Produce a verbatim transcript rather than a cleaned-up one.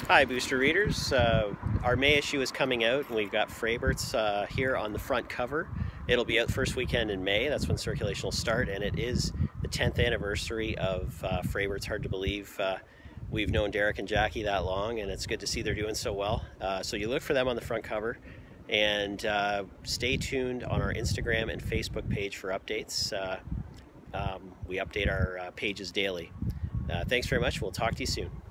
Hi Booster readers, uh, our May issue is coming out and we've got Fraberts uh, here on the front cover. It'll be out first weekend in May, that's when circulation will start, and it is the tenth anniversary of uh, Fraberts. Hard to believe uh, we've known Derek and Jackie that long, and it's good to see they're doing so well. Uh, so you look for them on the front cover, and uh, stay tuned on our Instagram and Facebook page for updates. Uh, um, we update our uh, pages daily. Uh, thanks very much, we'll talk to you soon.